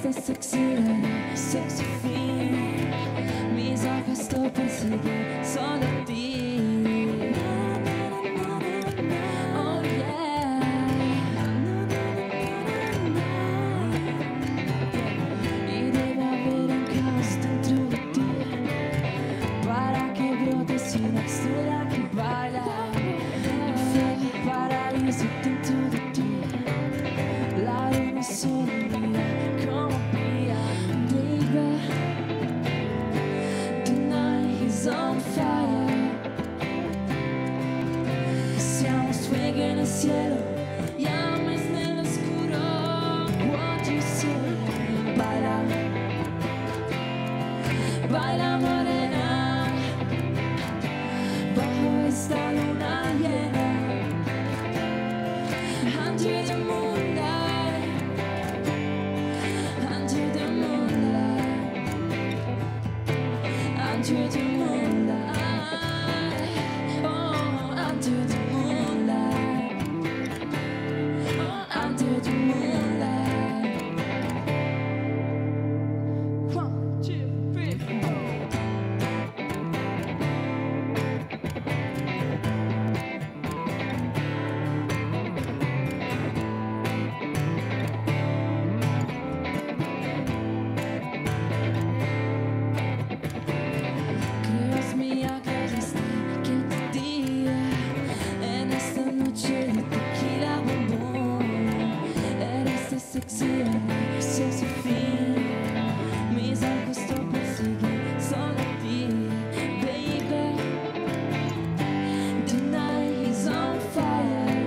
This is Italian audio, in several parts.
sexy, sexy feeling. Mi sa che sto pensando solo a te. Oh yeah. Y debe haber un caos dentro de ti para que brote sin estrella que baila. Infierno y paraíso dentro de ti. La luna solo mira como brilla, baby. Tonight is on fire. Siamo swinging nel cielo, llamas nell'oscuro. What you say? Baila, baila morena, bajo esta luna llena. Under the moonlight, under the moonlight, under the moonlight, oh, under the moonlight, oh, under the moonlight. 1, 2, 3, 4. Creas mía que desde que te día en esta noche de tequila bombón. Eres de sexy, sexy fin. Mis ojos te persiguen solo a ti, baby. Tonight is on fire.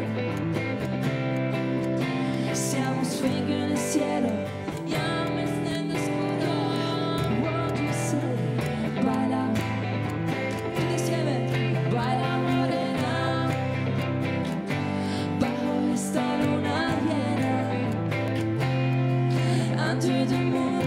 Siamo swinging nel cielo, llamas nell'oscuro. What you say? Baila, tutti insieme. Baila morena, bajo esta luna llena. Under the moon.